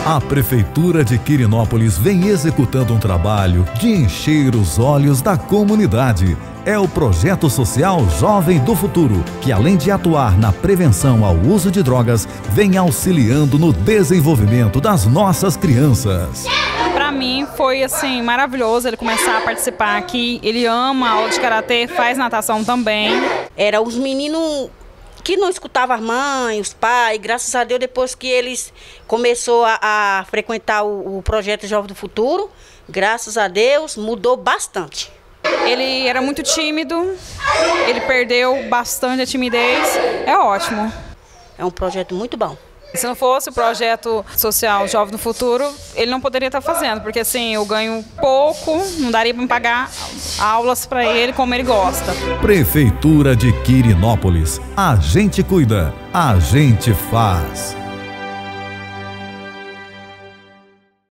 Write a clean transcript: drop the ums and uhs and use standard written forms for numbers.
A Prefeitura de Quirinópolis vem executando um trabalho de encher os olhos da comunidade. É o Projeto Social Jovem do Futuro, que além de atuar na prevenção ao uso de drogas, vem auxiliando no desenvolvimento das nossas crianças. Para mim foi assim maravilhoso ele começar a participar aqui. Ele ama a aula de karatê, faz natação também. Era os meninos que não escutavam as mães, os pais. Graças a Deus, depois que eles começou a frequentar o Projeto Jovem do Futuro, graças a Deus, mudou bastante. Ele era muito tímido, ele perdeu bastante a timidez. É ótimo. É um projeto muito bom. Se não fosse o Projeto Social Jovem do Futuro, ele não poderia estar fazendo, porque assim, eu ganho pouco, não daria para pagar aulas para ele como ele gosta. Prefeitura de Quirinópolis. A gente cuida, a gente faz.